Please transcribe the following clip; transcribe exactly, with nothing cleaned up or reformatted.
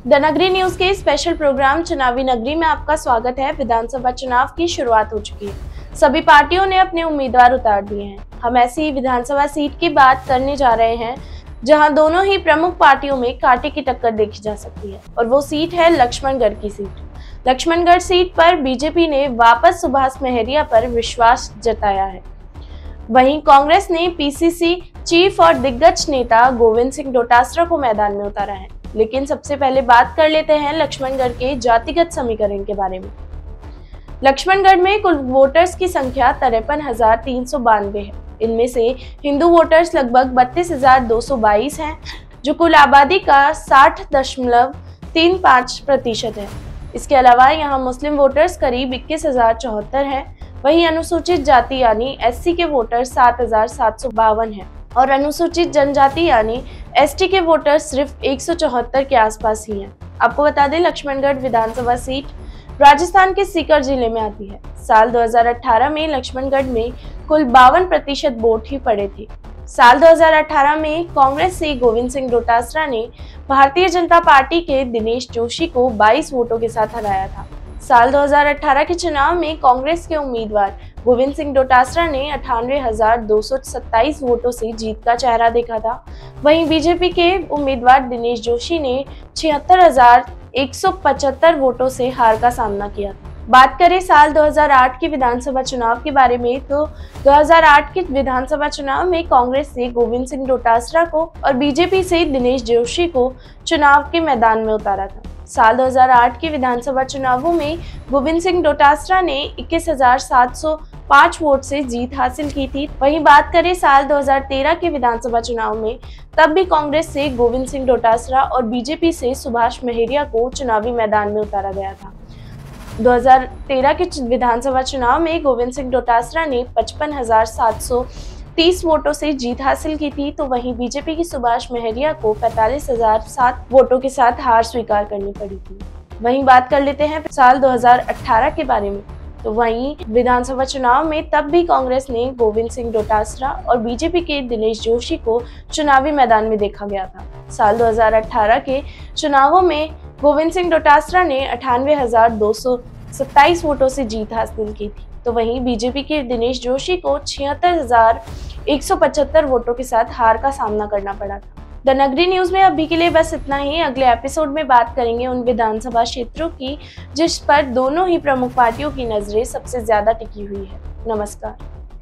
The नगरी news के special programme चुनावी नगरी में आपका स्वागत है। विधानसभा चुनाव की शुरुआत हो चुकी है। सभी पार्टियों ने अपने उम्मीदवार उतार दिए हैं। हम ऐसी विधानसभा सीट की बात करने जा रहे हैं जहां दोनों ही प्रमुख पार्टियों में कांटे की टक्कर देखी जा सकती है, और वो सीट है लक्ष्मणगढ़ की सीट। लक्ष्मणगढ़ सीट पर बीजेपी ने वापस सुभाष महरिया पर विश्वास जताया है। वहीं कांग्रेस ने पीसीसी चीफ और दिग्गज नेता गोविंद सिंह डोटासरा को मैदान में उतारा है। लेकिन सबसे पहले बात कर लेते हैं लक्ष्मणगढ़ के जातिगत समीकरण के बारे में। लक्ष्मणगढ़ में कुल वोटर्स की संख्या तिरपन हजार तीन सौ बानवे है। इनमें से हिंदू वोटर्स लगभग बत्तीस हजार दो सौ बाईस हैं, जो कुल आबादी का साठ दशमलव तीन पाँच प्रतिशत है। इसके अलावा यहाँ मुस्लिम वोटर्स करीब इक्कीस हजार चौहत्तर है। वहीं अनुसूचित जाति यानी एससी के वोटर सात हजार सात सौ बावन है और अनुसूचित जनजाति यानी एसटी के वोटर सिर्फ एक सौ चौहत्तर के आसपास ही हैं। आपको बता दें, लक्ष्मणगढ़ विधानसभा सीट राजस्थान के सीकर जिले में आती है। साल दो हज़ार अठारह में लक्ष्मणगढ़ में कुल बावन प्रतिशत वोट ही पड़े थे। साल दो हज़ार अठारह में कांग्रेस से गोविंद सिंह डोटासरा ने भारतीय जनता पार्टी के दिनेश जोशी को बाईस वोटों के साथ हराया था। साल दो हज़ार अठारह के चुनाव में कांग्रेस के उम्मीदवार गोविंद सिंह डोटासरा ने अठानवे हजार दो सौ सत्ताईस वोटों से जीत का चेहरा देखा था। वहीं बीजेपी के उम्मीदवार दिनेश जोशी ने छिहत्तर हजार एक सौ पचहत्तर वोटों से हार का सामना किया था। बात करें साल दो हज़ार आठ के विधानसभा चुनाव के बारे में, तो दो हज़ार आठ के विधानसभा चुनाव में कांग्रेस से गोविंद सिंह डोटासरा को और बीजेपी से दिनेश जोशी को चुनाव के मैदान में उतारा था। साल दो हज़ार आठ के विधानसभा चुनावों में गोविंद सिंह डोटासरा ने इक्कीस हजार सात सौ पाँच वोट से जीत हासिल की थी। वहीं बात करें साल दो हज़ार तेरह के विधानसभा चुनाव में, तब भी कांग्रेस से गोविंद सिंह डोटासरा और बीजेपी से सुभाष महरिया को चुनावी मैदान में उतारा गया था। दो हज़ार तेरह के विधानसभा चुनाव में गोविंद सिंह डोटासरा ने पचपन हजार सात सौ तीस वोटों से जीत हासिल की थी, तो वहीं बीजेपी की सुभाष महरिया को पैंतालीस हजार सात वोटों के साथ हार स्वीकार करनी पड़ी थी। वहीं बात कर लेते हैं साल दो हज़ार अठारह के बारे में, तो वहीं विधानसभा चुनाव में तब भी कांग्रेस ने गोविंद सिंह डोटासरा और बीजेपी के दिनेश जोशी को चुनावी मैदान में देखा गया था। साल दो हज़ार अठारह के चुनावों में गोविंद सिंह डोटासरा ने अठानवे हजार दो सौ सत्ताईस वोटों से जीत हासिल की थी, तो वहीं बीजेपी के दिनेश जोशी को छिहत्तर हजार एक सौ पचहत्तर वोटों के साथ हार का सामना करना पड़ा था। द नगरी न्यूज में अभी के लिए बस इतना ही। अगले एपिसोड में बात करेंगे उन विधानसभा क्षेत्रों की जिस पर दोनों ही प्रमुख पार्टियों की नजरें सबसे ज्यादा टिकी हुई है। नमस्कार।